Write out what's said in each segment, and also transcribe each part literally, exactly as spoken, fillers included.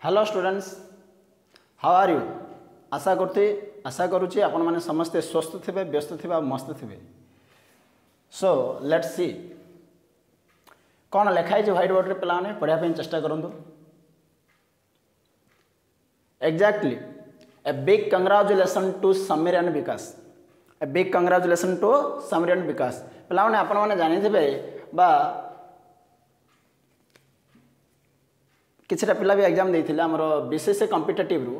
Hello students, how are you? आशा करते आशा करुच्ची आपण मैंने समस्ते स्वस्थ थे, व्यस्त थे, मस्त थे। सो लेट्स सी कौन लिखाई व्हाइट बोर्ड रे पिलाने पढ़ाई चेष्टा करूँ। Exactly a big congratulation to Sameer and Vikas. A big congratulation to Sameer and Vikas. पिलाने आपण मैंने जानी थे बा किछटा पिला भी एग्जाम देइथिले हमर बीसीसी कॉम्पिटिटिव रु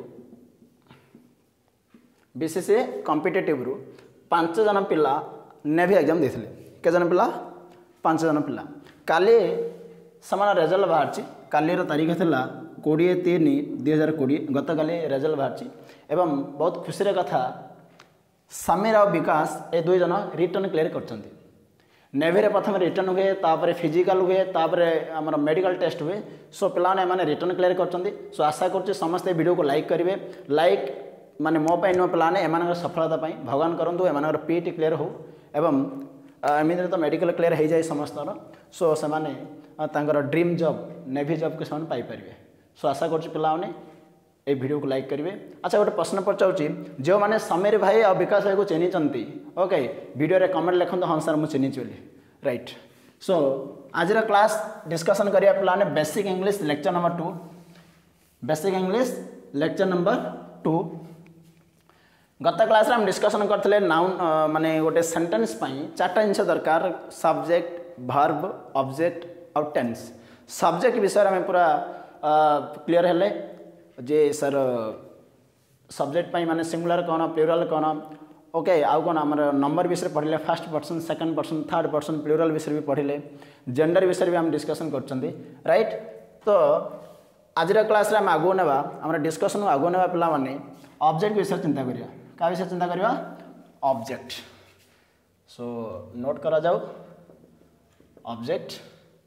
बीसीसी कॉम्पिटिटिव रु पांच जन पिला नेवी एग्जाम देइथिले। के जन पिला? पांच जन पिला। काली समान रिजल्ट बाहरची। काली रो तारीख थिला बीस तीन दो हज़ार बीस। गत काली रिजल्ट बाहरची एवं बहुत खुशी रे कथा समीर और विकास ए दुई जन रिटर्न क्लियर करछंती। नेवी रे प्रथम रिटर्न हुए, तापर फिजिकल हुए, तापर आमर मेडिकल टेस्ट हुए। सो पिलाने माने रिटर्न क्लियर करछंती। सो आशा करछि समस्त वीडियो को लाइक करिवे। लाइक माने मो पाई नो पिलाने एमानकर सफलता पाई भगवान करंतु एमानकर पीटी क्लियर हो एवं एमिन तो मेडिकल क्लियर हो जाए समस्तर। सो से माने तांकर ड्रीम जॉब नेवी जॉब के समान पाई परिवे। सो आशा करछि पिलाने ए वीडियो को लाइक करिवे। अच्छा गोटे प्रश्न पचाऊँगी, जो मैंने समीर भाई और विकास भाई को चिन्हिंट ओके वीडियो रे कमेंट लिखते हाँ सर मुझे चिन्हिंच बोली राइट। सो आज क्लास डिस्कसन करिया पिलाने basic English lecture number two. Basic English lecture number two. गत क्लास हम डिस्कसन करते नाउन माने गोटे सेंटेंस पाई चार्टा जिनस दरकार सब्जेक्ट, वर्ब, ऑब्जेक्ट और टेंस। सब्जेक्ट विषय में पूरा क्लियर हेले जे सर सब्जेक्ट पाई माने सिंगुलर कौन, प्लूरल कौन, ओके आउ कौन आम नंबर विषय पढ़ले, first person, second person, third person, plural विषय भी पढ़ले, जेंडर विषय भी हम डिस्कसन करछंती राइट। तो आज क्लास रे हम आगो नेबा हमर डिस्कसन आगो नेबा पिला माने ऑब्जेक्ट विषय चिंता करिया। का विषय चिंता करिया? ऑब्जेक्ट। सो नोट करा जाऊ ऑब्जेक्ट।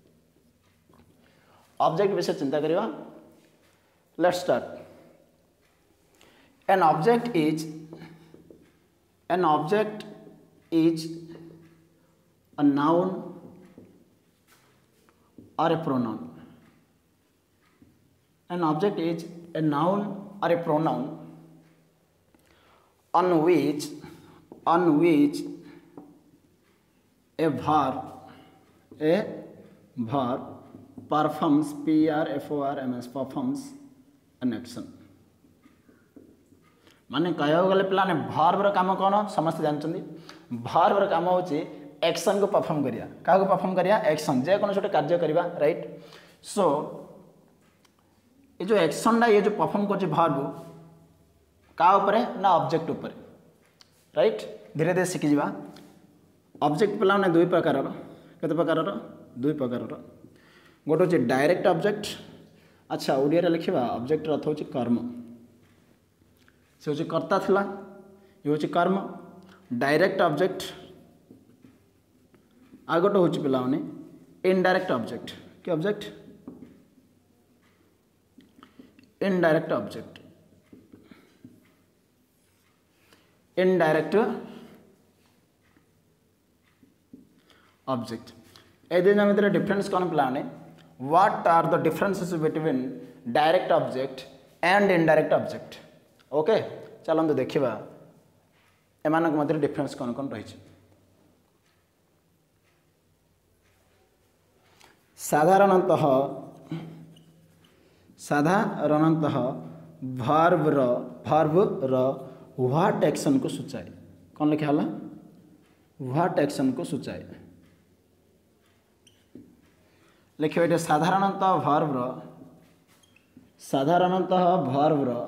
ऑब्जेक्ट विषय चिंता करिया। Let's start. An object is an object is a noun or a pronoun. An object is a noun or a pronoun on which on which a verb a verb performs P R F O R M S performs an action। माने कह गले पिलाने verb रो काम कौन समस्त जानछंदी। Verb रो काम होची action को परफॉर्म करिया। का को परफॉर्म करिया? एक्शन। जे कोनो छोटे कार्य करिवा राइट। सो ये जो एक्शन दा ये जो परफॉर्म करछ वर्ब का ऊपर ना ऑब्जेक्ट ऊपर राइट। धीरे धीरे सीखि जिवा। ऑब्जेक्ट पिलाने दुई प्रकार रो। केते प्रकार रो? दुई प्रकार रो। गोटे होची डायरेक्ट ऑब्जेक्ट। अच्छा ओडिया रे लिखिबा ऑब्जेक्ट अर्थ होची कर्म। से होची कर्ता थिला, ये होची कर्म। डायरेक्ट ऑब्जेक्ट आ गोटे होची पिला माने इनडायरेक्ट ऑब्जेक्ट। के object? Indirect object. Indirect object ए दिन में डिफरेंस कौन पिला माने What are the differences between direct object and indirect object? Okay चलते देखा एमान मध्य डिफरेंस कौन कौन रही। साधारणतः साधारणतः वर्ब रो वर्ब रो व्हाट एक्शन को सूचाए। कौन लिखा है? व्हाट एक्शन को सूचाए। लिखिए ये साधारणतः वर्ब रो साधारणतः वर्ब रो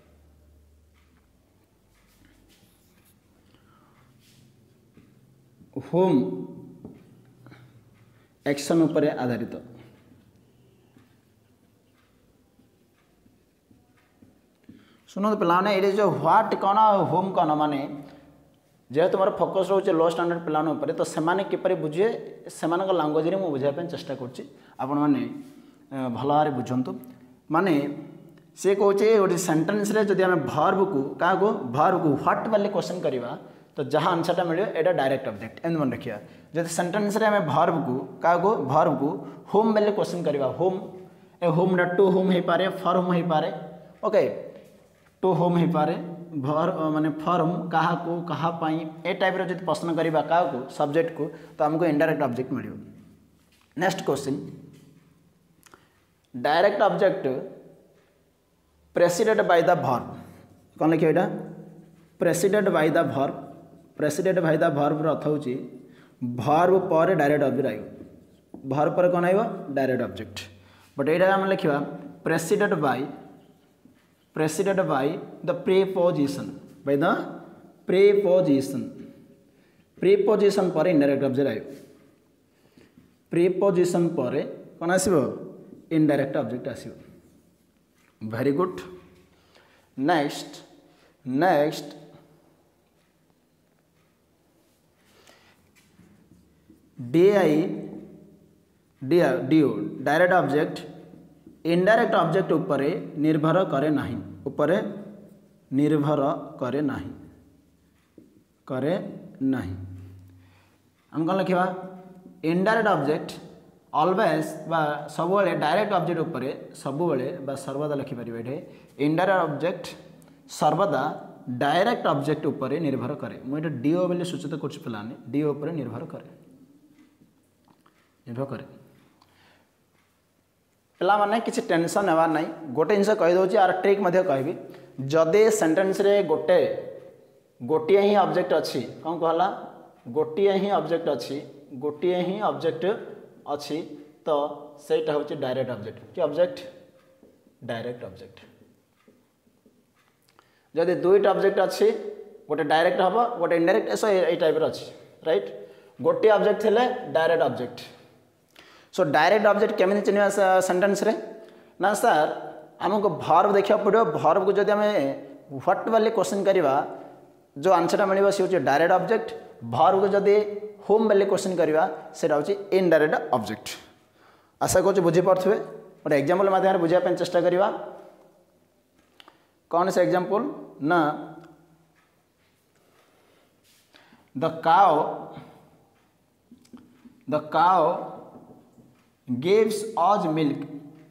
होम एक्शन उपर आधारित। सुनो पिलाने ये जो व्हाट कौन होम कौन माने जेहेतु मोर फोकस रोचे लो स्टैंडर्ड पिलाने ऊपर तो सेमाने किपरि बुझे सेमानक लैंग्वेज रे मु बुझाय पे चेष्टा करछि। आपण माने भल भारे बुझंतु। माने से कहचे गोटे सेंटेंस रे जदि हमें वर्ब को का को वर्ब को व्हाट वाले क्वेश्चन करबा तो जहाँ आंसरटा मिले एटा डायरेक्ट ऑब्जेक्ट एंड मन रखिया। जब सेंटेंस रे हमें वर्ब को का को वर्ब को होम वाले क्वेश्चन करबा होम ए होम टू होम हो पारे फर होम हो पारे ओके टू होम हो पारे भर माने फर होम क्या को कहा ए टाइप रो जब प्रश्न करवा क्या को सब्जेक्ट को तो हमको इनडायरेक्ट ऑब्जेक्ट मिल। Next question direct object preceded by the verb कौन लिखे यहाँ preceded by the verb preceded by the verb अर्थ हूँ वर्ब पर डायरेक्ट ऑब्जेक्ट आयो वर्ब पर कौन आयो डायरेक्ट ऑब्जेक्ट बट यहाँ आम लिखा preceded by preceded by the preposition by the preposition preposition पर इनडायरेक्ट ऑब्जेक्ट आयो प्रीपोजिशन पर कौन आसो इनडायरेक्ट ऑब्जेक्ट आसो very good. Next next D I D D direct object indirect object उपरे निर्भर करे नाही उपरे निर्भर करे नाही करे नाही हम कौन लिखा इनडायरेक्ट ऑब्जेक्ट ऑलवेज बा सब डायरेक्ट ऑब्जेक्ट उपरे सब सर्वदा लिखिपर ये इनडायरेक्ट ऑब्जेक्ट सर्वदा डायरेक्ट ऑब्जेक्ट उपरे निर्भर करे मुझे डीओ बोली सूचित कर पाने डीओ उपरे निर्भर करे निर्भर करे पिला माने किसी टेंशन हेबार ना गोटे जिन कहीदे आर ट्रिक कहबी जदि सेंटेंस रे गोटे गोटे ही ऑब्जेक्ट अच्छी कौन कहला गोटे ही ऑब्जेक्ट अच्छी गोटे ही ऑब्जेक्ट अच्छी तो सेटा हूँ डायरेक्ट ऑब्जेक्ट कि ऑब्जेक्ट डायरेक्ट ऑब्जेक्ट जदि दुईट ऑब्जेक्ट अच्छी गोटे डायरेक्ट हम गोटे इनडायरेक्ट ऐसा ये टाइप अच्छी राइट गोटे ऑब्जेक्ट थे direct object so direct object केमी चिन्ह सेंटेंस रे ना सर आमको भर्ब देखा पड़ो भर्ब को जब आम व्हाट वाले क्वेश्चन करवा जो आंसर मिले सी हूँ डायरेक्ट ऑब्जेक्ट भर्ब को जदि होम वाले क्वेश्चन करवा सेटा हूँ इनडायरेक्ट ऑब्जेक्ट आशा करूँ बुझीपे गोटे एग्जांपल माध्यम बुझापी चेष्टा करवा कौन से एग्जांपल ना the cow the cow gives us milk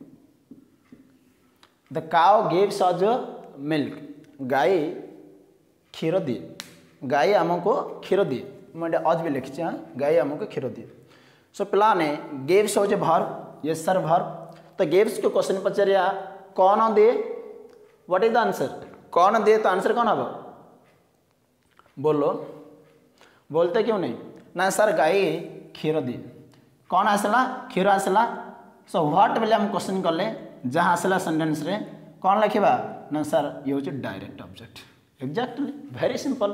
the cow gives us milk गाय क्षीर दिए गाय आमको क्षीर दिए मुझे अज भी लिखी हाँ गाय आमको क्षीर दिए सो पिला ने गिव्स हो वर्ब यस सर वर्ब तो गिव्स को क्वेश्चन पचारिया कौन दिए व्हाट इज द आंसर कौन दिए तो आंसर कौन हम बोलो बोलते क्यों नहीं ना सर गाय क्षीर दिए कौन आसला क्षीर आसला सो व्हाट बोले हम क्वेश्चन कले जहाँ आसला सेंटेंस रे कौन लिखा ना सर ये हूँ direct object exactly very simple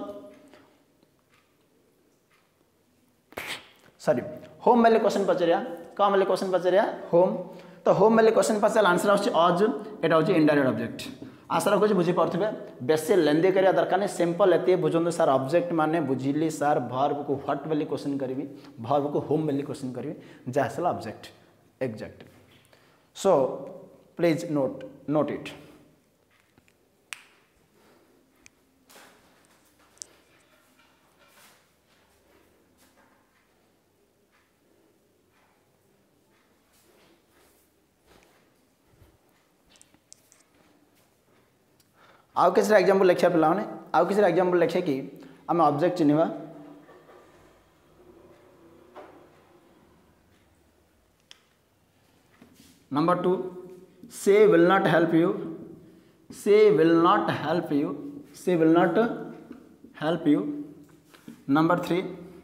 sorry whom वाले क्वेश्चन पचारिया कौन वाले क्वेश्चन पचारिया होम तो होम वाले क्वेश्चन पचार आंसर आस अज यहाँ हूँ इनडायरेक्ट ऑब्जेक्ट आशा रखुच्छे बुझीपे बेसी लेंदी करा दरकार नहीं सिंपल एत बुझे सार ऑब्जेक्ट माने बुझिली सार भर्ब को व्हाट वाली क्वेश्चन करी भर्ब को होम वाली क्वेश्चन करी जहाँ object exact so please note note it आउ किसी एग्जांपल लिखा पे आउ किसी एग्जांपल लिखे कि आम ऑब्जेक्ट चिन्हवा number two she will not help you she will not help you she will not help you number three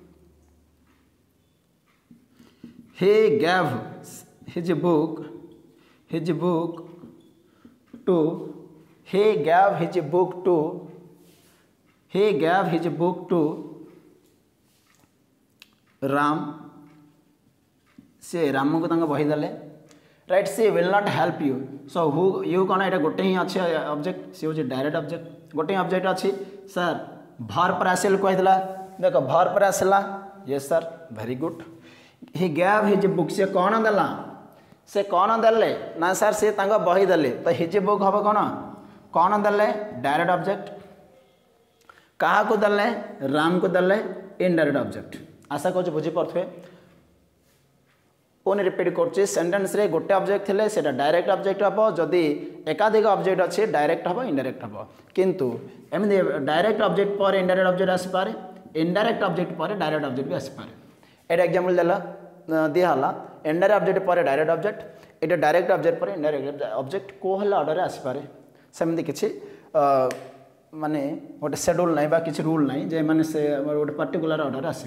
he gave his book his book to he gave his book to he gave his book to Ram से राम को तंग बही देले right she will not help you so who you कौन यहाँ गोटे ही अच्छे ऑब्जेक्ट सी हूँ डायरेक्ट ऑब्जेक्ट गोटे ऑब्जेक्ट अच्छी सर भर पर आसल कहला देख भर पर आसला yes sir very good he gave his book से कौन देला से कौन देले ना सर से तांग बही देले तो हिज बुक हम कौन कौन देले डायरेक्ट ऑब्जेक्ट क्या को देले राम को देले इनडायरेक्ट ऑब्जेक्ट आशा करूँ बुझीपे पुणी रिपीट कर सेंटेंस रे गोटे ऑब्जेक्ट थिले सेटा डायरेक्ट ऑब्जेक्ट हबो जदी एकाधिक ऑब्जेक्ट अछि डायरेक्ट हबो इनडायरेक्ट हबो किंतु एमि डायरेक्ट ऑब्जेक्ट पर इनडायरेक्ट ऑब्जेक्ट आसी पारे इनडायरेक्ट ऑब्जेक्ट पर डायरेक्ट ऑब्जेक्ट भी आसी पारे एटा एग्जांपल देला दिया हला इनडायरेक्ट ऑब्जेक्ट पर डायरेक्ट ऑब्जेक्ट एटा डायरेक्ट ऑब्जेक्ट पर इनडायरेक्ट ऑब्जेक्ट को हला ऑर्डर रे आसी पारे सेमति किछि माने गोटे शेड्यूल नाही बा किछि रूल नाही जे माने से गोटे पर्टिकुलर ऑर्डर आसी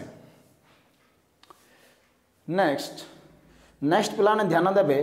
नेक्स्ट नेक्स्ट पिलाने ध्यान देबे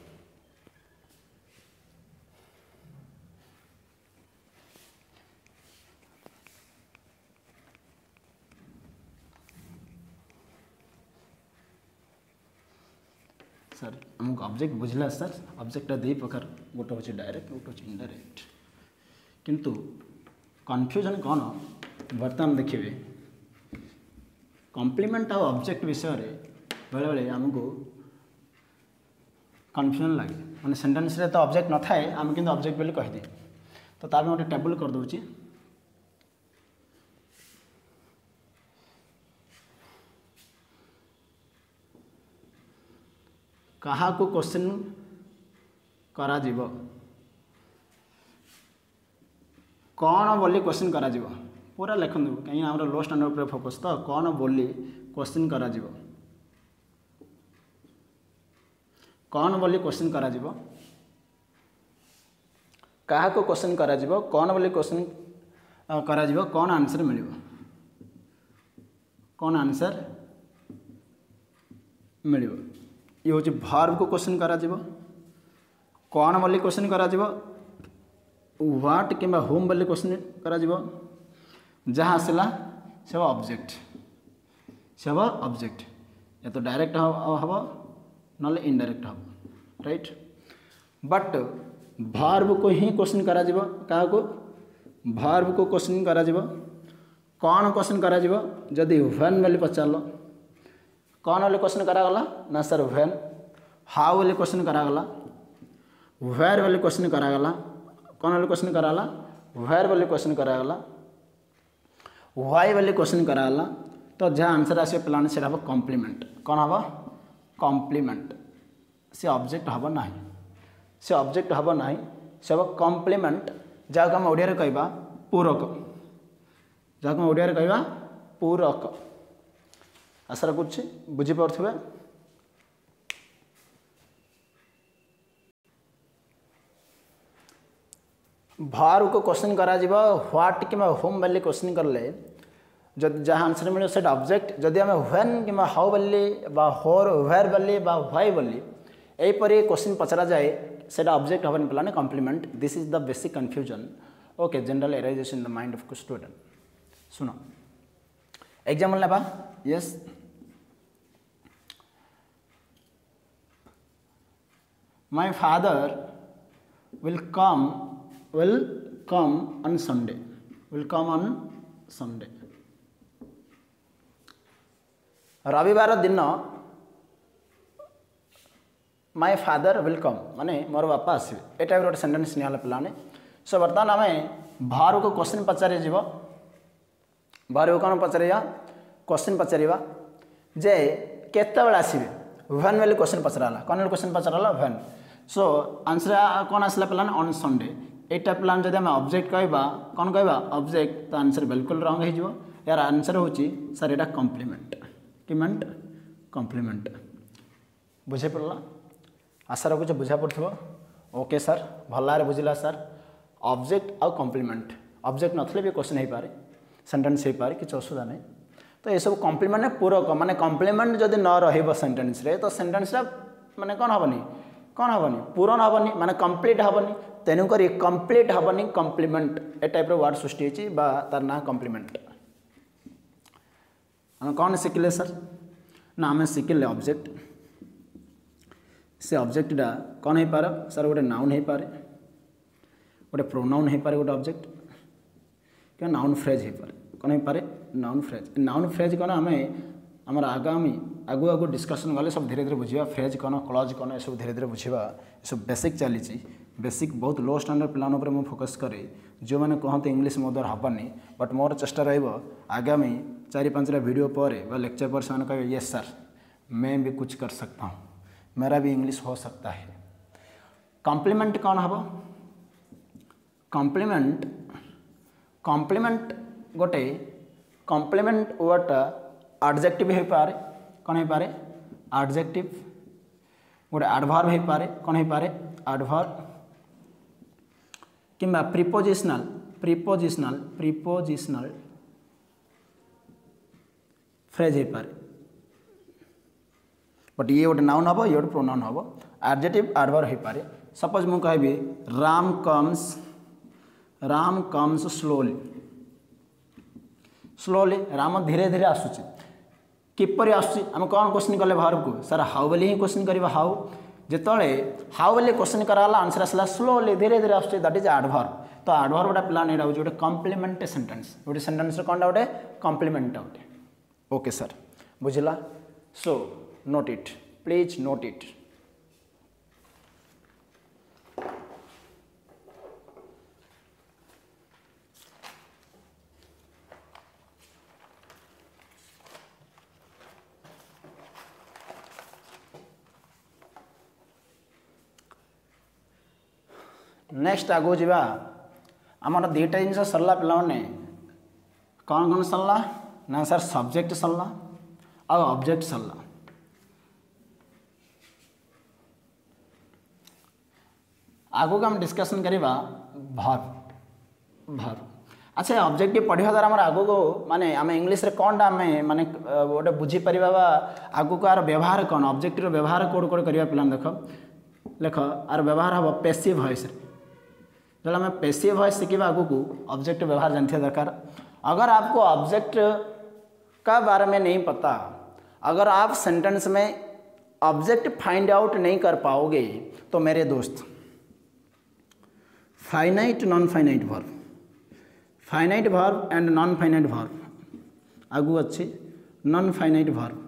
सर हमको ऑब्जेक्ट बुझला सर ऑब्जेक्ट दे प्रकार गोटे होची डायरेक्ट गोटे होची इनडायरेक्ट किंतु कन्फ्यूजन कौन बर्तमान देखिए कॉम्प्लीमेंट और ऑब्जेक्ट विषय रे बेले बेले हमको कन्फ्यूजन लगे मैंने सेंटेंस रे तो ऑब्जेक्ट न थाए आम किंतु ऑब्जेक्ट बोली कहि दे तो तार गोटे टेबल कर दोची कहा को क्वेश्चन करा जीवो कौन बोली क्वेश्चन करा जीवो पूरा लिखन दो कहीं हमरा लो स्टैंडर्ड पर फोकस तो कौन बोली क्वेश्चन करा जीवो कौन बोली क्वेश्चन करा जीवो कहा को क्वेश्चन करा जीवो कौन बोली क्वेश्चन करा जीवो कौन आंसर मिलिबो कौन आंसर मिलिबो ये हूँ वर्ब को क्वेश्चन करा जीवो कौन बोली क्वेश्चन करा जीवो व्हाट किंबा होम बोली क्वेश्चन करा जीवो जहाँ आसला सब ऑब्जेक्ट सब ऑब्जेक्ट या तो डायरेक्ट हम ना इनडायरेक्ट हम राइट बट वर्ब को ही क्वेश्चन करा जीवो क्या को वर्ब को क्वेश्चन करा जीवो कौन क्वेश्चन करा जीवो जदि व्हेन बोली पचारलो कौन वाले क्वेश्चन करागला ना सर व्हेन हाउ वाले क्वेश्चन करागला वेयर वाले क्वेश्चन करागला कौन वाले क्वेश्चन करागला वेयर वाले क्वेश्चन करागला व्हाई वाले क्वेश्चन करागला तो जहाँ आंसर आसे प्लान से हम कॉम्प्लीमेंट कौन हम कॉम्प्लीमेंट से ऑब्जेक्ट हम ना से ऑब्जेक्ट हम ना से हम कॉम्प्लीमेंट जहाँ हम ओडिया रे कहबा पूरक जहाँ हम ओडिया रे कहबा पूरक आशा रखुच्छे बुझीपे वर्ब को क्वेश्चन करा जीवा व्हाट कि होम वाली क्वेश्चन करले जब जहाँ आंसर मिले से ऑब्जेक्ट जदि आम व्हेन कि हाउ बोली होर वेयर बोली व्हाई बोली यहीपरि क्वेश्चन पचरा जाए से ऑब्जेक्ट हम पे complement this is the basic confusion okay generalization in the mind of student सुनो एग्जाम्पल लेबा yes my father will come will come on Sunday will come on Sunday रविवार दिन my father will come माने मोर बापा आसबे ए type रोटे sentence नियाला पिलाने सो बर्तमान आमे भार को क्वेश्चन पचारे जीवो भार को कोन पचारिया क्वेश्चन पचारिबा जे केते बेला आसीबे व्हेन वाले क्वेश्चन पचराला कौन वाले क्वेश्चन पचराला व्हेन सो आंसर कौन आसला प्लान ऑन संडे एटा प्लान जदि आम ऑब्जेक्ट कहबा कौन कहबा ऑब्जेक्ट तो आंसर बिल्कुल रॉन्ग हो जिवो यार आंसर होची सर एटा कॉम्प्लीमेंट किमेंट कॉम्प्लीमेंट बुझे पड़ला आशा रखुछ बुझा पड़थबो ओके सर भल्लारे बुझिला सर ऑब्जेक्ट आउ कॉम्प्लीमेंट ऑब्जेक्ट नथले भी क्वेश्चन हो पारे सेंटेंस हो पारे किछ असुविधा नहीं तो ये सब कॉम्प्लीमेंट पूरक माने कॉम्प्लीमेंट जदि न रहइबो सेंटेंस रे तो सेंटेंस माने कौन हबनी कौन हबनी पूरण हबनी माने कंप्लीट हबनी तेणुक कंप्लीट हबनी कॉम्प्लीमेंट ए टाइप वर्ड सृष्टि होची बा तार ना कॉम्प्लीमेंट हम कौन शिखले सर ना आम शिखले ऑब्जेक्ट से ऑब्जेक्टा कौन हो पार सर गोटे नाउन हो पारे गोटे प्रोनाउन हो पारे गोटे ऑब्जेक्ट क्या नाउन फ्रेज हो पारे कौन हो पारे नाउन फ्रेज नाउन फ्रेज कौन आम आमर आगामी आगु आगु डिस्कसन गले सब धीरे धीरे बुझा फ्रेज कौन क्लज कौन ये सब धीरे धीरे बुझा सब बेसिक चली बेसिक बहुत लो स्टैंडर्ड पिलान पर मुझे फोकस करे जो मैंने कहते इंग्लिश मो द्वारा हेनी बट मोर चेष्टा रगामी चारि पाँचटा वीडियो पर लेक्चर पर से कहे येस सर मैं भी कुछ कर सकता हूँ मेरा भी इंग्लिश हो सकता है। कॉम्प्लीमेंट कौन हम? कॉम्प्लीमेंट कॉम्प्लीमेंट गोटे कॉम्प्लीमेंट वर्डटा एडजेक्टिव हो पारे, कौन हो पारे? एडजेक्टिव। गोटे एडवर्ब हो पारे, कौन हो पारे? एडवर्ब। किंबा प्रीपोजिशनल प्रीपोजिशनल प्रीपोजिशनल फ्रेज हो पारे। बट ये गोटे नाउन हम, ये गोटे प्रोनाउन हम। एडजेक्टिव एडवर्ब हो पारे। सपोज मु कहबी Ram comes Ram comes slowly slowly Ram धीरे धीरे आसुची। किपरि आसुची? आम कौन क्वेश्चन कले वर्ब को? सर हाउ बोली ही क्वेश्चन करवा। हाउ जिते हाउ बोली क्वेश्चन कराला आंसर आसला स्लोली धीरे धीरे आसुची, दैट इज एडवर्ब। तो एडवर्बटा पिलाने एटा होचे गोटे कॉम्प्लीमेंट सेंटेंस। गोटे सेंटेंस कौन गोटे कॉम्प्लीमेंट गोटे। ओके सर बुझला? So note it, please note it. Next आगो जीवा आमर दुईटा जिन सरला पे कौन कौन सरला ना सर सब्जेक्ट सरला आ ऑब्जेक्ट सरला। आगो हम डिस्कशन करवा भर्ब भर्ब। अच्छा ऑब्जेक्ट पढ़ा द्वारा आम आगो को माने आम इंग्लीश रे कौन आम माने गोटे बुझीपर आगो को आर व्यवहार कौन ऑब्जेक्ट व्यवहार कौन कौन करवा पे देख लेख आर व्यवहार हम पैसिव वॉइस रे। जब आम पैसिव वॉइस शिखा आगो को ऑब्जेक्ट व्यवहार जानते दरकार। अगर आपको ऑब्जेक्ट का बारे में नहीं पता, अगर आप सेंटेंस में ऑब्जेक्ट फाइंड आउट नहीं कर पाओगे तो मेरे दोस्त finite non finite verb finite verb and non finite verb आगु अच्छी नॉन फाइनाइट वर्ब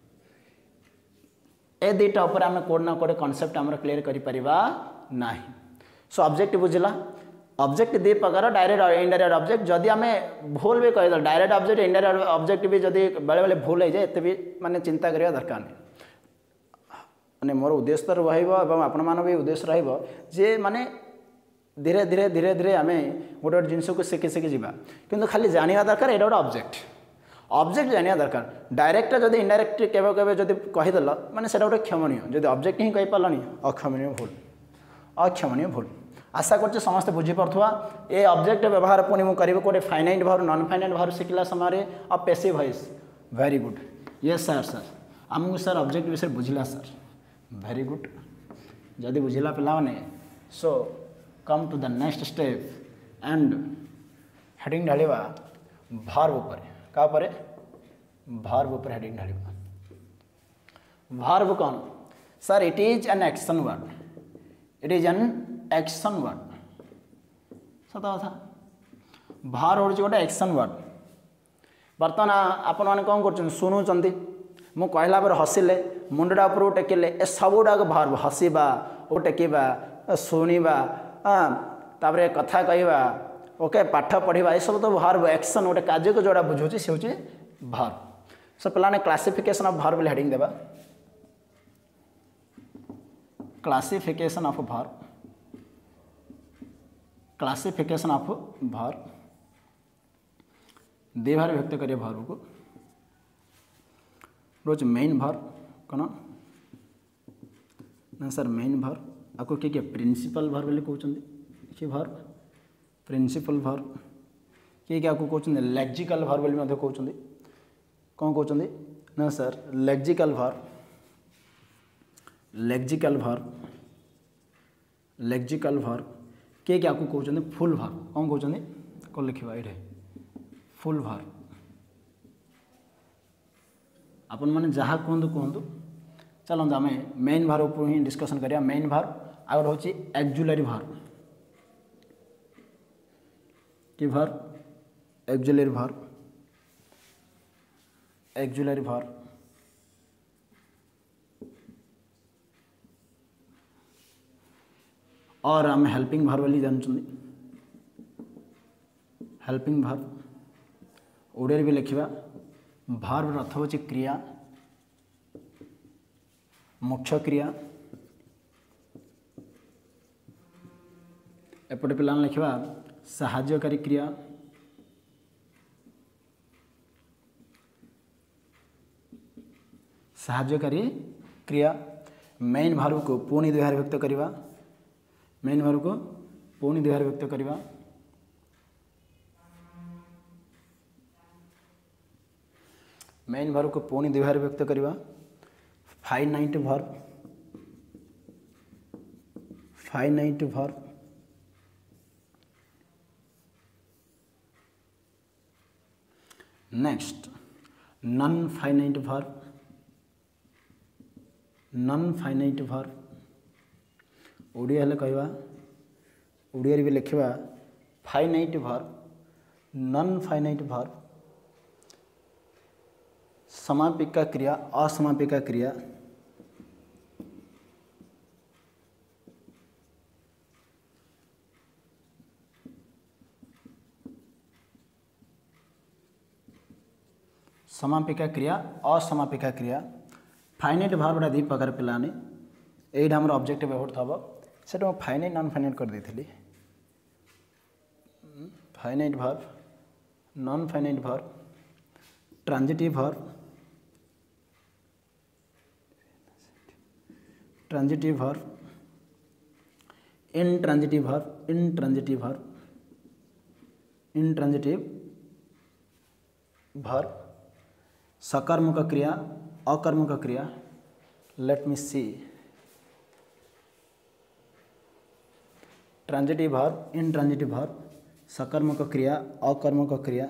ए दुईटा उपर आम कोड ना कोड कॉन्सेप्ट आम क्लियर करिपरिबा नाही। सो ऑब्जेक्ट बुझला ऑब्जेक्ट दी प्रकार डायरेक्ट इनडायरेक्ट ऑब्जेक्ट जदि आम भूल भी कहीदे डायरेक्ट ऑब्जेक्ट इनडायरेक्ट ऑब्जेक्ट भी जदि बेले बेले भूल हो जाए एत भी माने चिंता करिया दरकार नहीं। माने मोर उद्देश्य तो रहिबो एवं आपण मान भी उद्देश्य रहिबो जे माने धीरे धीरे धीरे धीरे आम गोटे गोटे जिनस को शिखी शिखी जावा किंतु खाली जानिया दरकार एटा गोटे ऑब्जेक्ट ऑब्जेक्ट जानिया दरकार। डायरेक्ट जब इनडायरेक्ट केवे केवे जब कहीदेल माने सेटा गोटे क्षमणीय जब ऑब्जेक्ट ही कही पारलानी अक्षमणीय भूल अक्षमणीय भूल। आशा करते समस्त बुझीपा ए ऑब्जेक्ट व्यवहार पुणी मुझे गोटे फाइनाइट भर नॉन फाइनाइट भर शिखला समय आ passive voice. Very good yes sir sir आमको सर ऑब्जेक्ट विषय बुझला सर वेरी गुड। जदि बुझला पे so come to the next step and heading ढालिबा वर्ब उपर का परे वर्ब उपर हेडिंग ढालिबा। वर्ब कौन sir? It is an action word it is an action word. सत कथा वर्ब हूँ गोटे एक्शन वर्ड। बर्तमान आपण मैंने कौन कर शुणुंट मु कहला पर हसिले मुंडा उपरू टेकिले ए सबुडाक वर्ब हसवा ओ टेकिबा शुणा तापर कथा कहवा ओके पाठ पढ़ा ये सब तो वर्ब एक्शन गोटे कार्य को जोड़ा बुझे से हूँ वर्ब। सो पे क्लासिफिकेशन ऑफ वर्ब हेडिंग देवा classification of verb classification of verb दे भार व्यक्त करिए वर्ब को रोज मेन वर्ब कौन ना सर मेन वर्ब आपको किए किए प्रिंसिपल वर्ब बोली कहते कि वर्ब प्रिंसिपल वर्ब किए क्या आपको कहते लेक्सिकल वर्ब बोली कहते कौन कहते ना sir lexical verb lexical verb lexical verb किए क्या आपको कहते फुल वर्ब कौन कहते कौन लिखा ये फुल वर्ब। आपण मैंने जहाँ कहतु कहतु चलते आम मेन वर्ब ऊपर ही डिस्कसन करिया। मेन वर्ब आगे हूँ एक्जुलरी वर्ब कि verb auxiliary verb auxiliary verb और आम हेल्पिंग वर्ब बोली जानते हेल्पिंग वर्ब ओडिया भी लिखा वर्ब अर्थ हूँ क्रिया मुख्य क्रिया एपटे पिला लिखा साहाय्यकारी क्रिया साहाय्यकारी क्रिया मेन भार्ब को पुणी द्विहार व्यक्त करवा मेन भार्ब को पुणी द्विहार व्यक्त करवा मेन भार्ब को पुणी द्विहार व्यक्त करवा finite verb finite verb next non finite verb non finite verb Odia हेले कहवा ओडिया भी लिखा finite verb non finite verb समापिका क्रिया असमापिका क्रिया समापिका क्रिया असमापिका क्रिया फाइनाइट भार्बटा दी प्रकार पिलाने एटा हमर ऑब्जेक्ट व्यवहार थबो सेटा फाइनाइट नॉन फाइनाइट कर देथिली finite verb non finite verb transitive verb transitive verb intransitive verb intransitive verb intransitive verb सकर्मक क्रिया अकर्मक क्रिया let me see transitive verb intransitive verb सकर्मक क्रिया अकर्मक क्रिया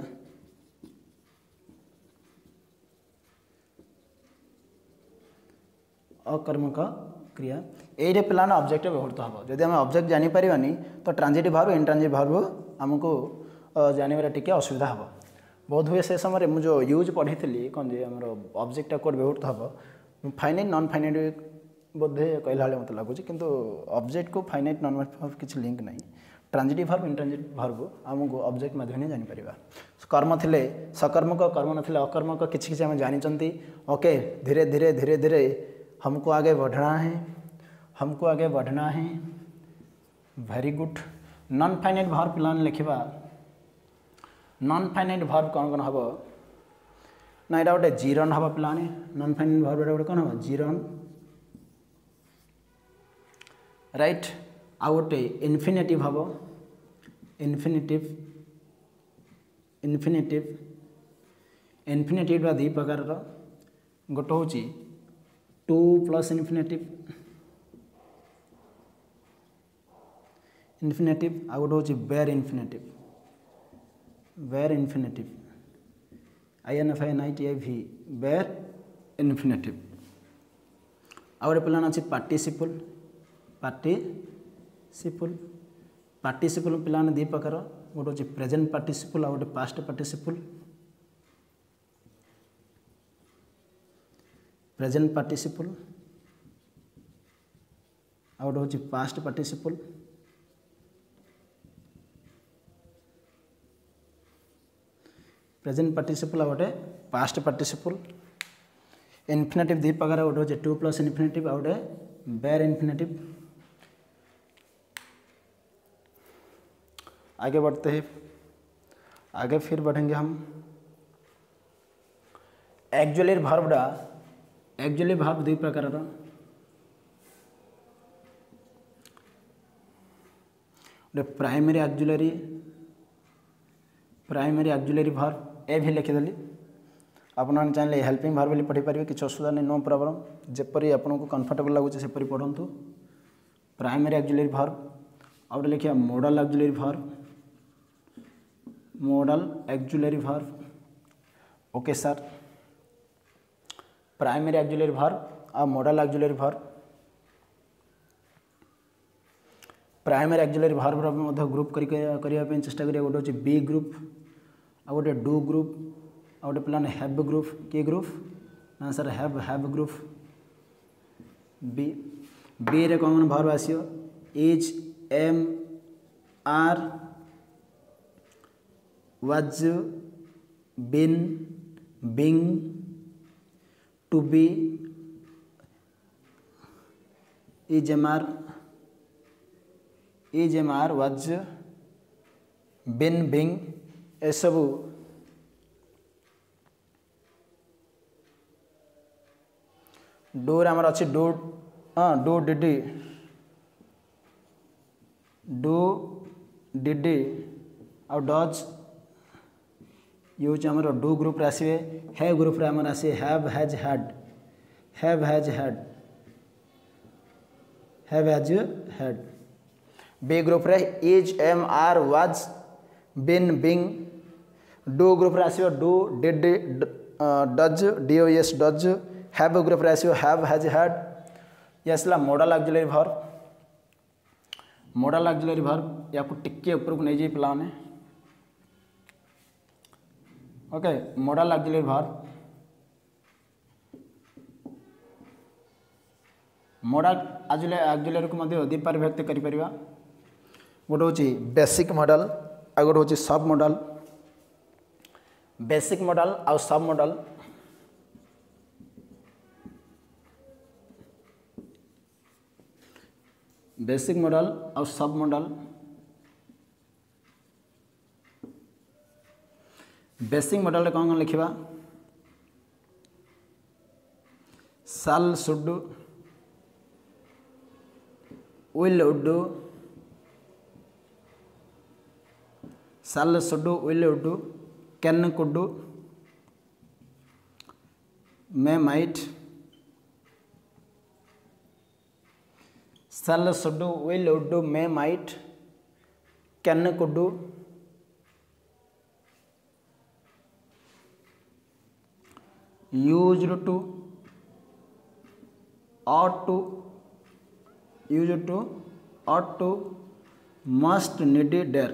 अकर्मक क्रिया ये पिलाने ऑब्जेक्ट व्यवहृत हम जदि आम ऑब्जेक्ट जानी पारिबानी तो ट्रांजिटिव भार्ब इनट्रांजिटिव भार्ब आमको जानवर टिके असुविधा हम बहुत हुए से समय मुझे जो यूज पढ़ी थी कौन जे आमर ऑब्जेक्ट कोड व्यवहृत हम फाइनाइट नॉन फाइनाइट बोधे कहला भाई मत लगुच किंतु ऑब्जेक्ट को फाइनाइट नॉन फाइनाइट किसी लिंक नहीं ट्रांजिटिव भार्ब इनट्रांजिटिव भार्ब आमको ऑब्जेक्ट माध्यम जानी पारिबा कर्म थिले सकर्मक कर्म नथिले अकर्मक किछि किछि हम जानिचंती ओके धीरे धीरे धीरे धीरे हमको आगे बढ़ना है हमको आगे बढ़ना है very good non finite verb plan लिखा नॉन फाइनाइट भार्ब कौन कौन हम ना यहाँ गोटे जीरन हम प्लाने नॉन फाइनाइट भार्ब गोटे कौन हम जीरन राइट आउ गोटे इनफिनिटिव हम इनफिनिटिव इनफिनिटिव इनफिनिटिव दी प्रकार गोटे हूँ टू प्लस इनफिनिटिव इनफिनिटिव आउ गोटे हूँ bare infinitive bare infinitive I N F I N I T I V bare infinitive आउ गोटे पिलान अच्छी पार्टिसिपल पार्टिसिपल पार्टिसिपल पिलाने दी प्रकार गोटे हूँ प्रेजेंट पार्टिसिपल आउ गोटे पास्ट पार्टिसिपल प्रेजेंट पार्टिसिपल आउ गोटे हूँ पास्ट पार्टिसिपल प्रेजेंट पार्टिसिपल गोटे पास्ट पार्टिसिपल इनफिनिटिव दी प्रकार गोटे हूँ टू प्लस इनफिनिटिव गोटे बेयर इनफिनिटिव आगे बढ़ते हैं आगे फिर बढ़ेंगे हम एक्चुअली भार्बटा एक्चुअली भार्ब दुई प्रकार गोटे primary auxiliary primary auxiliary verb ए भी लिखिदेली आपने चाहिए हेल्पिंग भार्ब भी पढ़ी पारे किसी असुविधा नहीं नो प्रॉब्लम जपरी आपको कंफर्टेबल लगुच सेपरी पढ़ु प्राइमरी एक्चुअली भार्ब आउ गोटे लिखा modal auxiliary verb modal auxiliary verb okay sir primary auxiliary verb आ modal auxiliary verb primary auxiliary verb group करने चेष्टा करिए गोटे हूँ बी ग्रुप आ गोटे डू ग्रुप आ गोटे प्लान हैव ग्रुप के ग्रुप ना sir have have group be be रे कौन भार्ब आसियो is am are was been being to be is am are is am are was been being एसबू डू आमर अच्छी डू हाँ डू डिडी डू डिडी आउ does use आमर do group आसवे है ग्रुप आमर आसे have has had have has had have has had be group रे is am are was been being do group आसो do did does D O S does have group आसो have has had ये आसला modal auxiliary verb modal auxiliary verb या टिके ऊपर को नहीं जाए पिला ने okay modal auxiliary verb modal auxiliary को मध्य दी पार व्यक्त करि परिबा गोटे होची बेसिक मॉडल आ गोटे होची सब मॉडल बेसिक मॉडल आ सब मॉडल बेसिक मॉडल और सब मॉडल बेसिक मॉडल रे कौन कौन लिखा shall should will would shall should will would can could may might shall should will would may might can could used to ought to used to ought to must need dare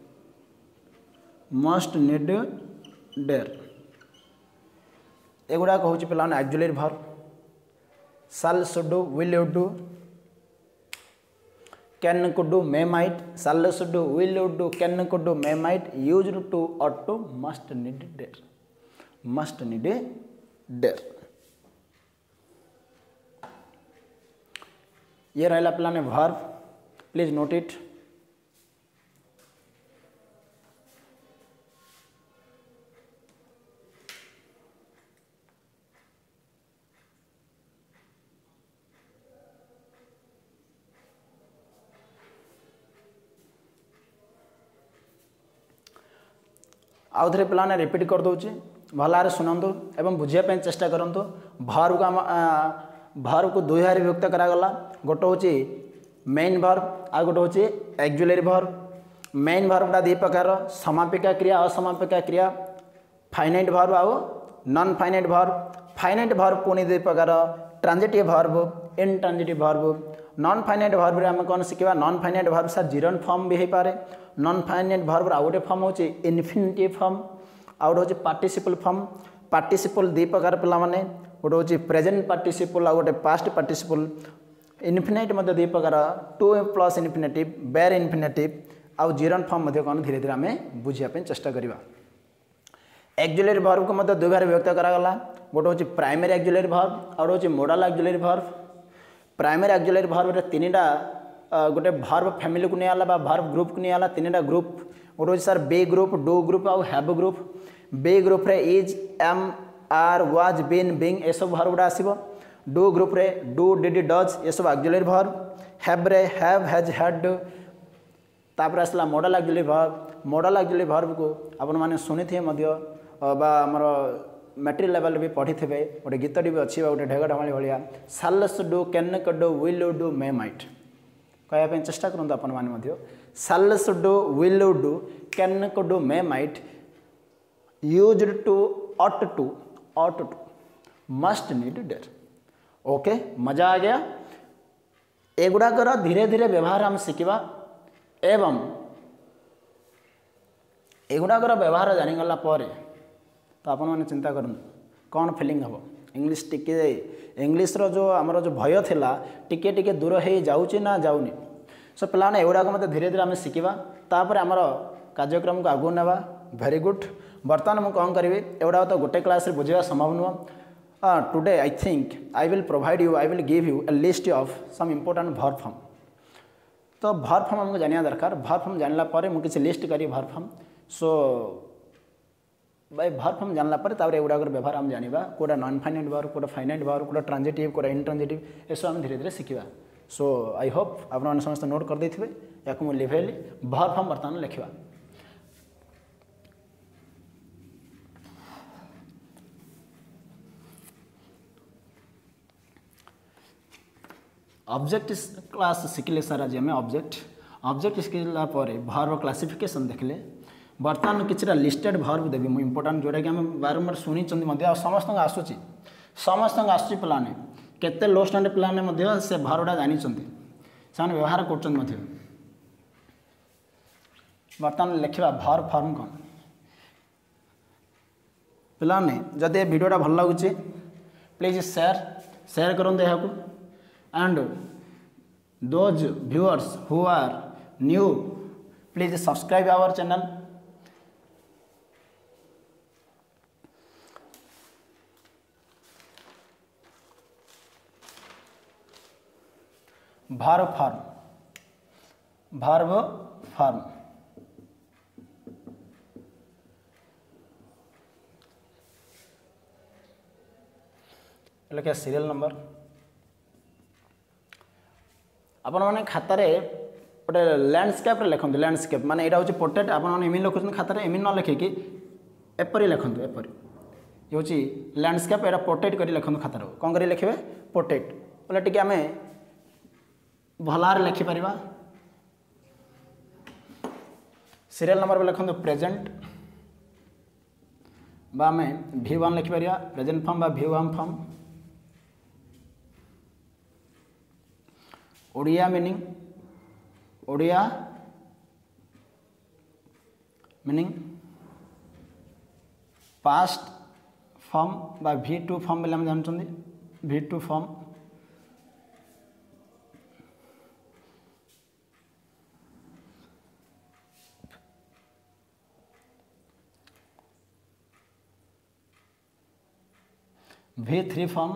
must need dare एगुड़ा कहूँ पे auxiliary verb shall should will would can could may might shall should will would can could may might used to ought to must need dare must need dare ये रहा पे verb please note it आउ थे पे repeat कर दूची भलारे शुणु एवं बुझापी चेष्टा करूँ वर्ब को आम वर्ब को दुई भाग विभक्त करागला गोटे हूँ मेन वर्ब आ गोटे हूँ ऑक्सिलरी वर्ब मेन वर्बटा दी प्रकार समापिका क्रिया असमापिका क्रिया फाइनाइट वर्ब आउ non finite verb finite verb पुणी दी प्रकार transitive verb intransitive verb non finite verb रे आम कौन शिखा non finite verb sir gerund form भी हो पारे नॉन फाइनाइट वर्ब आउ गोटे फॉर्म हूँ इनफिनिटिव फॉर्म आउ गोटे हूँ पार्टिसिपल फॉर्म पार्टिसिपल दी प्रकार पिला माने गोटे हूँ प्रेजेंट पार्टिसिपल आउ गोटे पास्ट पार्टिसिपल इनफिनाइट मध्य दी प्रकार टू प्लस इनफिनेटिव बेर इनफिनेटिव आउ जीरोन फॉर्म मध्य कौन धीरे धीरे आम बुझापी चेष्टा करवा ऑक्सिलरी वर्ब को मध्य दुई भाग विभक्त करागला गोटे हूँ प्राइमरी ऑक्सिलरी वर्ब आउ गोटे हूँ modal auxiliary verb primary auxiliary verb रे तीनटा गोटे वर्ब फैमिली को नियाला बा वर्ब ग्रुप को नियाला तीनटा ग्रुप गोटे हूँ sir be group do group आउ हैव ग्रुप बी ग्रुप रे is am are was been being ये सब वर्ब गुड़ा आसो डू ग्रुप रे डू डिड डज ये सब ऑक्सिलरी वर्ब हैव रे हैव हैज हैड तापर आसला modal auxiliary verb modal auxiliary verb को आपण माने सुनिथे मध्य बा हमर मैट्रिक लेवल भी पढ़ी थे गोटे गीतटी भी अच्छी गोटे ढेग ढमाली भाया shall do can could will do may might कहवाई चेष्टा करूँ आपण मैंने साल do will do can could may might used to ought to ought to must need dare okay मजा आ गया एगुड़ाकर धीरे धीरे व्यवहार हम शिखा एवं एगुड़ाकर व्यवहार जानीगला तो आपण मैंने चिंता करूँ कौन फिलिंग हम इंग्लिश टिके इंग्लिश रो जो आमर जो भय थिला टिके टिके दूर हो जाऊँगी ना जाऊनी सो पे एगुड़ाक मत धीरे धीरे आम शिखा तापर आमर कार्यक्रम को आगू नेवा भेरी गुड बर्तमान मुझे कौन करी एगुड़ा तो गोटे क्लास बुझा संभव नुह today I think I will provide you I will give you a list of some important verb form. तो वर्ब फॉर्म हमको जानिया दरकार। वर्ब फॉर्म जानला पर मु किसी लिस्ट करी वर्ब फॉर्म। सो भाई वर्ब फॉर्म जानला पर तापर एगुड़ा व्यवहार हम जानिबा कोडा नॉन फाइनाइट वर्ब कोडा फाइनाइट वर्ब कोडा ट्रांजिटिव कोडा इंट्रांजिटिव ए सब हम धीरे धीरे शिखिबा। सो आई होप आपन समस्त नोट कर देथिबे याकु मु लिखेली वर्ब फॉर्म बर्तमान लिखिबा। ऑब्जेक्ट क्लास शिखिले सार आज आम ऑब्जेक्ट ऑब्जेक्ट शिखला वर्ब क्लासिफिकेशन देखले बर्तमान किसी लिस्टेड वर्ब देवी मुझे इंपोर्टाट जोटा कि आम बारंबार शुणी समस्त आसूँ समस्त आसूँ पाने केते लो स्टैंडर्ड पाने से वर्बटा जानी से व्यवहार कर बर्तमान लिखा वर्ब फॉर्म कौन पाने जदि वीडियोटा भल लगुच प्लीज शेयर शेयर करूँ यहाँ and those viewers who are new please subscribe our channel. Verb form verb form लिखा सीरियल नंबर आपण मैंने खातार गोटे लैंडस्केप लिखते लैंडस्केप माने यहाँ हूँ पोर्ट्रेट आपने लिखुं खातार एमि न लिखिकी एपरी लिखते एपरी ये हूँ लैंडस्केप यहाँ पोर्ट्रेट कर लिखते खातार कौन कर लिखे पोर्ट्रेट बोले टी आम भलार लिखिपर सीरियल नंबर भी लिखते प्रेजेंट बा आम भी वन लिखिपर प्रेजेंट फॉर्म बा V one form Odia meaning Odia meaning past form बा भी टू फॉर्म बोले हम जानते V two form V three form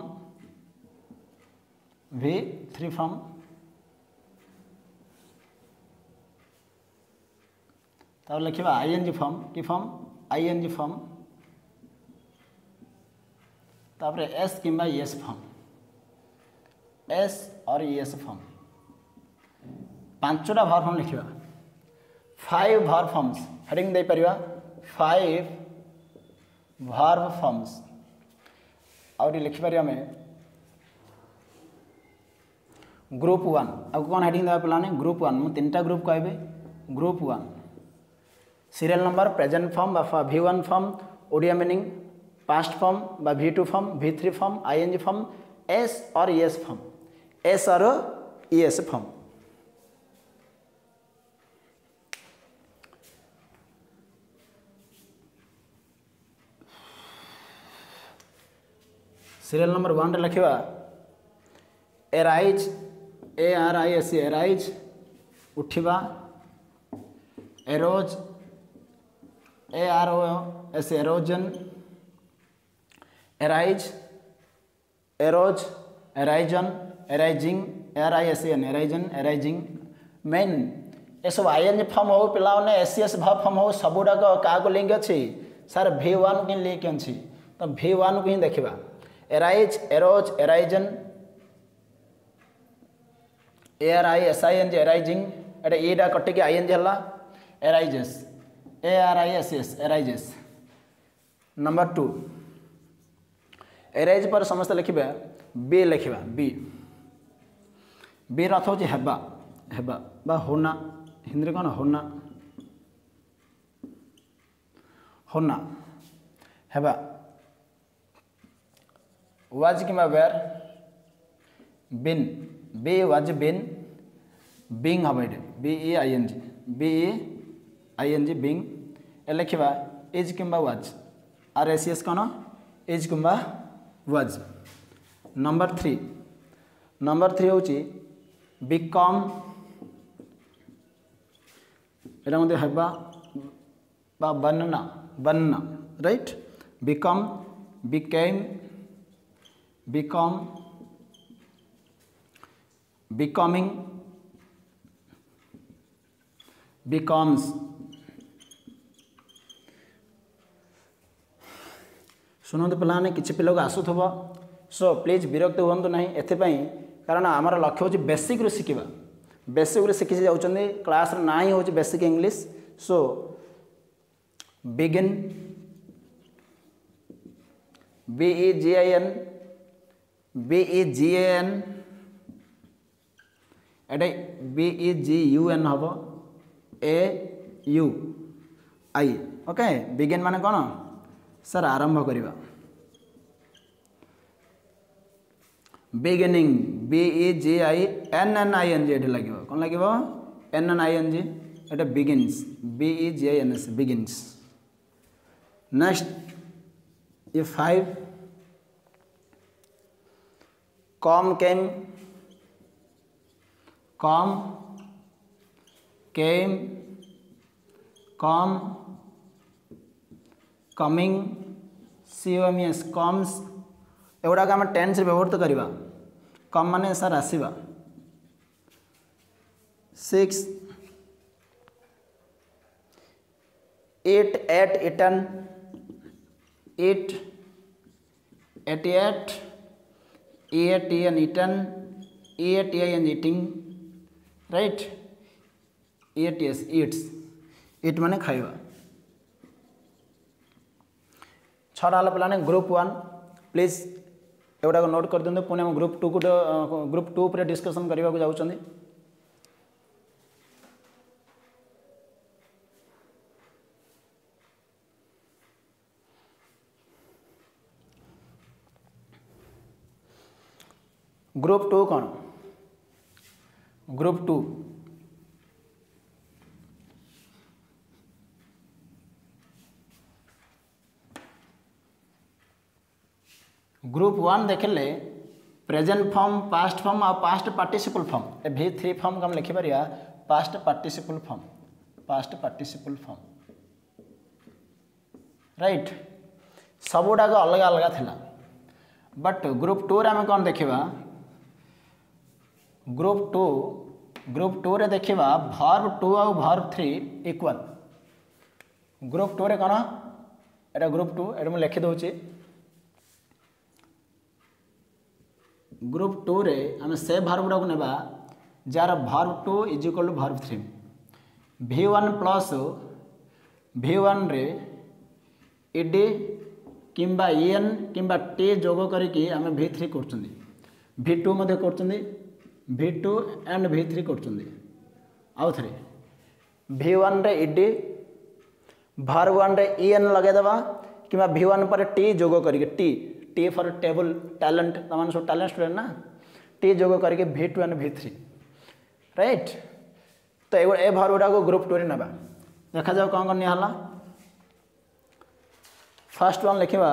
V three form तब लिखा आई एन जी फॉर्म कि form I N G form तापर S किंबा एस फॉर्म एस और एस फॉर्म पांचटा वर्ब फॉर्म लिखा फाइव वर्ब फॉर्म्स हेडिंग दे परिवा फाइव वर्ब फॉर्म्स और लिखिपर आम ग्रुप वन अब कौन हेडिंग देवा पाने ग्रुप वन मुझे तीन टा ग्रुप कहे group one serial number present form बा V one form Odia meaning past form बा V two form V three form I N G form S और एस फॉर्म एस और S form serial number one लिखा arise A R I S arise उठिबा arose A R O S arisen arise arose arisen arising A R I S N arisen arising मेन ये सब I N form हो पे S C S भाव form हो सबुड़ाक क्या लिंक अच्छी सार भी वन को लिंक अच्छी तो भी वन को ही देखा arise arose arisen A R I S I N G arising एटा एटा कटिकी आई एन जी है arises A R I S S arises number two arise पर समस्त लिखे बी लिखा बी बी अर्थ हूँ हेबा हेबा बा होना हिंदी कौन होना होना हेबा वाज कि were been be was been being हम ये B E I N G B E I N G being ए लिखा इज कि वाज आर एस एस कौन इज कि was number three number three हूँ बिकम एटा मध्य हेबा बनना बनना right become became become becoming becomes शुणु पे किसी पिला को आसुव सो प्लीज विरक्त हूँ ना एपाई कारण आमर लक्ष्य हूँ बेसिक रू शिखा बेसिक रू शिखी जाऊँगी क्लास ना ही हूँ basic English so begin B E G I N B E G A N एटे B E G U N हम A U I okay begin माने कौन सर आरंभ करवा beginning B E G I N N I N G ये लगे कौन लगे N N I N G ये begins B E G I N S begins next ये five come came come came कम coming C O M S comes एगुड़ाक आम tense व्यवहृत करवा कम माने सर आसवा six eat ate eaten eat ate ate ate N eaten ate N eating right ate S eats eat माने खाइबा छटा पे ग्रुप वन प्लीज एगुड़ा नोट कर दिखाते पुणी ग्रुप टू को ग्रुप टू पर डिस्कसन करने को जाऊँ ग्रुप टू कौन ग्रुप टू ग्रुप वन देखले प्रेजेंट फॉर्म पास्ट फॉर्म और पास्ट पार्टिसिपल फॉर्म ए भी थ्री फॉर्म को हम लिखिपर past participle form past participle form right सबुडाक अलग अलग थिला बट ग्रुप टू रे आम कौन देखा ग्रुप टू ग्रुप टू रे देखा भर्ब टू आउ verb three equal group two रे कौन एटा ग्रुप टू एटा मुझे लिखि दूसरी ग्रुप टू रे आम से भर्ब गुड़ा नेबा जार verb two is equal to verb three V one plus V one रे इडी किंबा एन किंबा टी जोग करके आम भी थ्री कर भी टू कर भी टू एंड भी थ्री कर आउ थे भी वन रे इडी भर्ब वन रे एन लगेदेवा कि भी वन पर टी जोग करके T T for table talent तमाम सब टैलेंट स्टूडेंट ना टी जोग करके V two and V three right तो ए भर गुड़ा को ग्रुप टू रे नबा देखा जाओ कौन कौन निहला फर्स्ट वन लिखा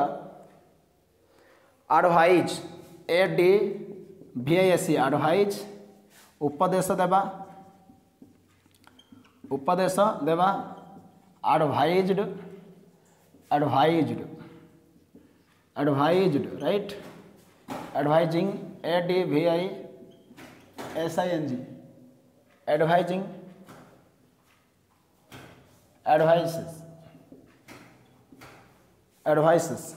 advise A D V I S advise उपदेश देवा उपदेश देवा advised advised advised right advising A D V I S I N G advising advises advises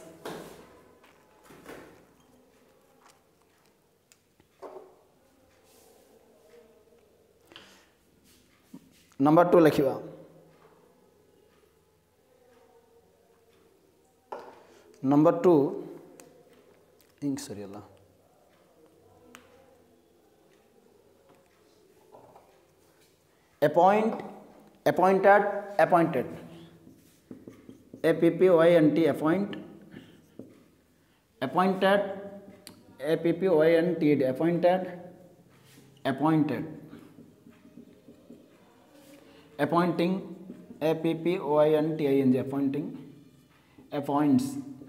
number two लिखा नंबर टू इंक सरीगला appoint appointed appointed A P P Y N T appoint appointed A P P Y N T appointed appointed appointing A P P Y N T I N ji appointing appoints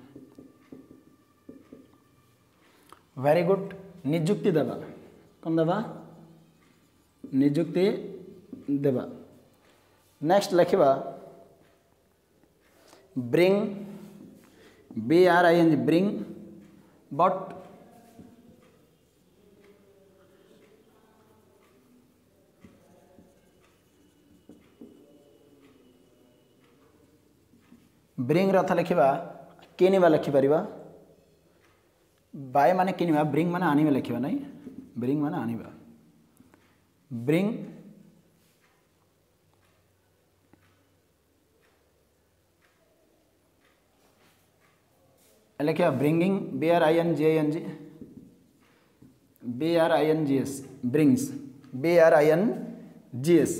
very good निजुक्ति देवा कौन देवा निजुक्ति देवा next लिखा bring B R I N G bring but bring अर्थ लिखा किनिबा लिखिपर बाय माने किनिबा ब्रिंग माने आनिबा लिखा नहीं ब्रिंग माने आनिबा ब्रिंग लिखा bringing B R I N G I N G B R I N G S brings B R I N G S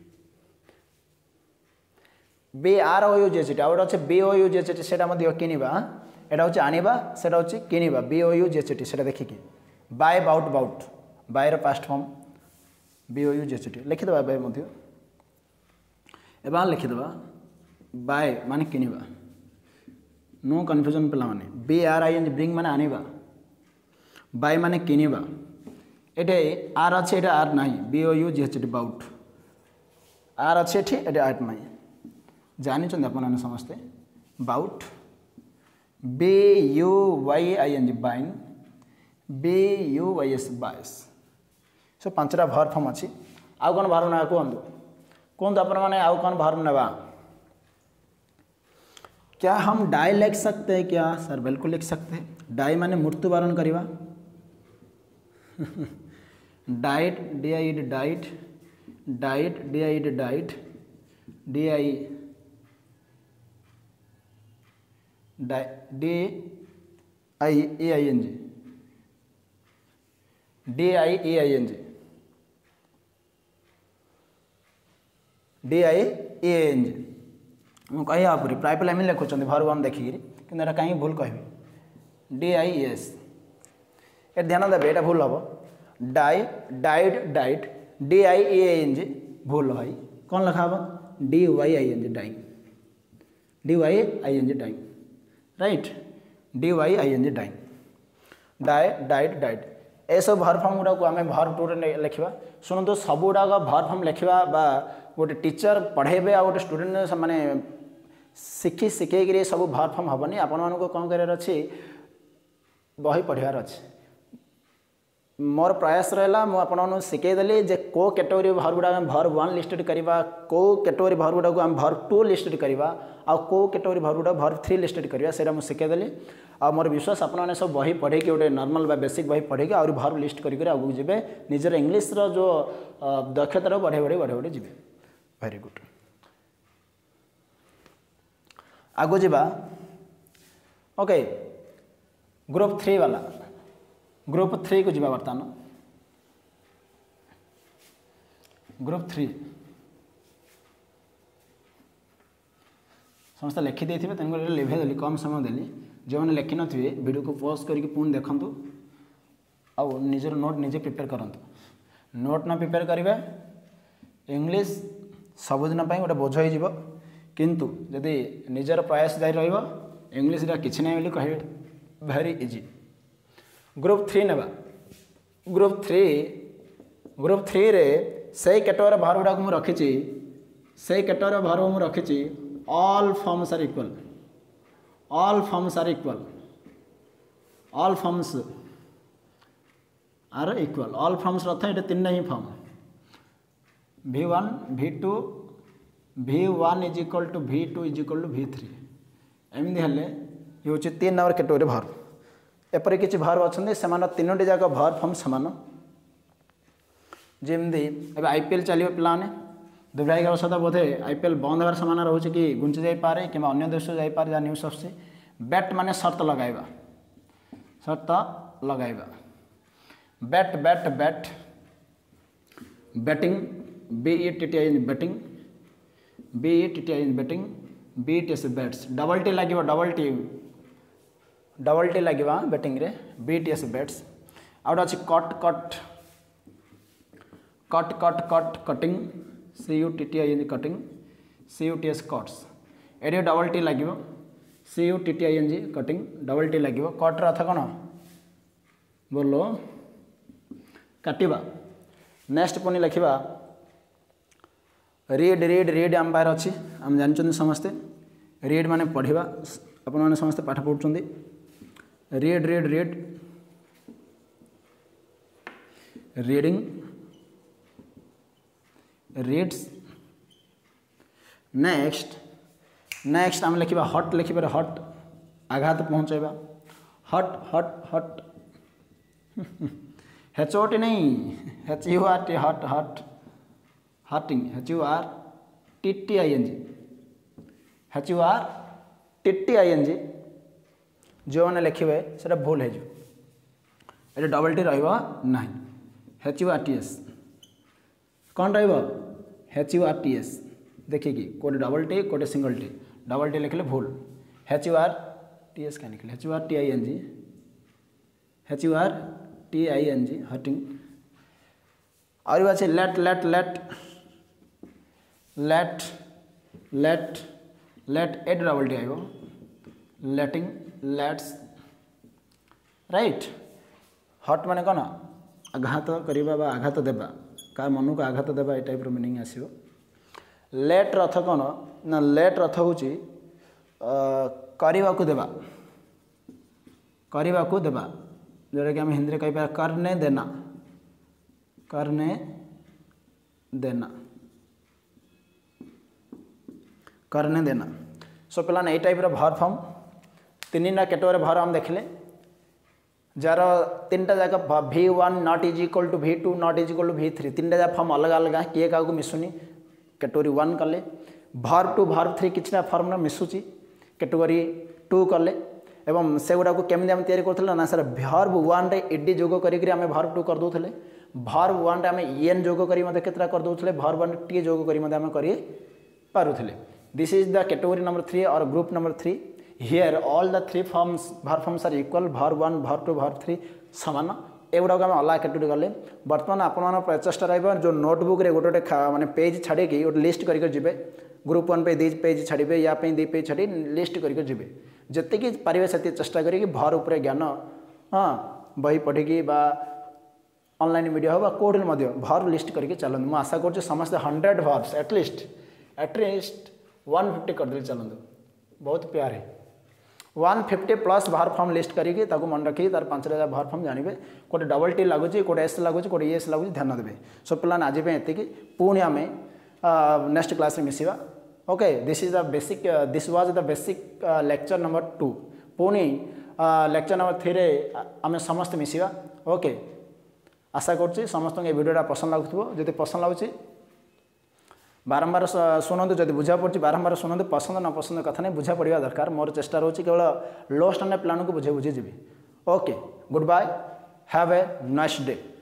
B R O U G H T आउट अच्छे B O U G H T से किनिबा एटा हूँ आनिबा सेटा हूँ किनिबा B O U G H T से देखिकी buy bought bought buyer past form B O U G H T लिखिदेवा बाय मध्य एवं लिखिदेवा बाय माने किनिबा नो कन्फ्यूजन पिला माने B R I N bring माने आनिबा बाय माने किनिबा एटे आर अच्छे एटा आर नहीं B O U G H T bought आर अच्छे एटी एटे आर नहीं जानी अपन समस्ते bought B U Y I N G buying B U Y S buys so पांचटा भर फॉर्म अच्छी आउ कौन भर ना कहतु कहतु अपन मैंने आउ कौन भर नेबा क्या हम डाई लिख सकते हैं क्या सर बिल्कुल लिख सकते हैं डाई माने मृत्युवरण करवा died D I died died D I died D I D I A I N G D I A I N G D I A N G मुझे कह पूरी प्राय पे एम लिखुं भर हम देखिकी कि कहीं भूल कह डी आई एस ये ध्यान देवे ये भूल हम die died died D I A N G भूल भाई कौन लिखा हम D Y I N G dying D Y I N G dying right D Y I N G dying die died died ए सब भर फॉर्म गुड़ा को आम भर टू लिखा शुणु सब गुड़ाक भर फॉर्म लिखा बा गोटे टीचर पढ़ेबे आ गोटे स्टूडेंट माने शिखी शिखेक सब भर फॉर्म हेनी आपण मानक कौन करार अच्छी बही पढ़ार अच्छे मोर प्रयास रहा मुझे शिखेदेली जे को कैटेगोरी भर गुड़ा भर वन लिस्टेड करवा को कैटेगोरी भर गुड़ा को भर टू लिस्टेड करवा आ को कैटेगोरी भर गुड़ा भर थ्री लिस्टेड करवा से मुझे शिखेदेली आ मोर विश्वास आपने सब बही पढ़े गोटे नॉर्मल बा बेसिक बही पढ़े आउरी भर लिस्ट करके आगू जी निजर इंग्लीश रो जो दक्षतार बढ़े बढ़े बढ़े बढ़े जी वेरी गुड आगू जी ओके ग्रुप थ्री वाला ग्रुप थ्री को जीवा बर्तमान ग्रुप थ्री समस्त लिखिदे तेणुक लिभे देली कम समय देली जो मैंने लिखि नथिबे वीडियो को पॉज करके पुणी देखंतु आउ निजर नोट निजे प्रिपेयर करंतु नोट न प्रिपेयर करिवे इंग्लिश सबुदिन गोटे बोझ हो किंतु यदि निजर प्रयास जारी रहिबो इंग्लिश रा किछि नै बोली कहबे वेरी इजी ग्रुप थ्री नेबा ग्रुप थ्री ग्रुप थ्री रे से कैटेगोरी भर गुड़ा को रखी से कैटेगोरी भर को रखी all forms are equal all forms are equal all forms are equal all forms अर्थ ये तीन ही form V one V two V one is equal to V two is equal to V three एमती हेल्ले ये हूँ तीन number category भर एपरी किसी भर अच्छा से तीनो जाक भर फॉर्म सामान जमी ए आईपीएल चलो पाने दुर्भाग्यवशत बोधे आईपीएल बंद होवार सामान रोचे कि घुंची जापे कि अन्य देश जापे जहाँ न्यूज आस बैट माने शर्त लगाइबा शर्त लगाइबा bet bet bet betting B E T T I betting B E T T I betting B T S bets double T लगे डबल टी डबल टी लगे बैटिंग रे बी टी एस बैट्स आउट अच्छी cut cut cut cut cut cutting C U T T I cutting C U T S cuts एडी double T लगे C U T T I N G cutting double T लगे कट्र अर्थ कौन बोलो काटिबा next पुणी लिखा रीड रीड रीड आम पाखे अच्छी आम जानते समस्ते रीड माने पढ़ा आपण मैंने समस्ते पाठ पढ़ुं read read read reading reads next next आम लिखा हट लिखिबार हट आघात पहुँचाइबा हट हट हट हेचोटी नहीं हेच U R T hurt hurt hurting H U R T T I N G H U R T T I N G जो मैंने लिखे से भूल हो ये डबल टी रहा H U R T S कौन H U R T S देखिए कि कोटे डबल टी कोटे सिंगल टी डबल टी लिखले भूल H U R T S क्या लिखले H U R T I N G H U R T I N G hurting और अच्छे let let let let let let एट double T आइब letting let's write हट माने कौन आघात करवा बा आघात देवा का मन को आघात देवा ये टाइप मीनिंग आसो लेट अर्थ कौन ना लेट अर्थ हूँ करने को देवा करने को देवा जोटा कि आम हिंदी में कह करने देना करने देना करने देना सो so, पे ये टाइप भर फॉर्म तीन ना कैटेगरी भर हम देखले जार तीन टा जाक V one not is equal to V two not is equal to V three तीन टा जाक फॉर्म अलग अलग किए क्या मिसुनी कैटेगरी वन कले भर टू भर थ्री किसी फॉर्म मिसुची कैटेगरी टू कले एवं से गुड़ा को केमी आम या ना सर भर्ब वन रे एडी जोग करें आम भर्ब टू करदे भर्ब वन रे आम एन जोग कर करदे भर्ब वन टी जोग करें this is the category number three और group number three here all the three forms verb forms are equal verb one verb two verb three सामान एगुड़ा आम अलग कैटेगरी गले बर्तमान आपण प्रचेषा रहा जो नोटबुक रे गोटे गोटे माने पेज छाड़ी गोटे लिस्ट करके जिबे ग्रुप वन पे दी पेज छाड़े या दी पेज छाड़ी लिस्ट करके जिबे जति पारे से चेष्टा करी भर उपर ज्ञान हाँ बही पढ़ी ऑनलाइन मीडिया हो कौटे भर लिस्ट करके चलते मुझे आशा कर समस्त hundred verbs at least at least one fifty करदे चलते बहुत प्यारे one fifty plus verb form list करके मन रखी तार पांच हजार भर फॉर्म जानवे कोटे डबल टी लगुच कोटे एस लगुच कोटे एस लगुच ध्यान देवे सो पे आज ये पुणी आम नेक्स्ट क्लास में मिसिबा okay this is the basic this was the basic lecture number two पुणी लेक्चर नंबर थ्री रे आम समस्त मिसिबा ओके आशा कर समस्त ये वीडियोटा पसंद लगुव जब पसंद लगुच बारंबार शुणु जब बुझा पड़ी बारंबार शुणु पसंद न पसंद कथा नहीं बुझा पड़ा दरकार मोर चेष्टा रोचे केवल लो स्टैंडर्ड प्लान को बुझे बुझे जी okay good bye have a nice day.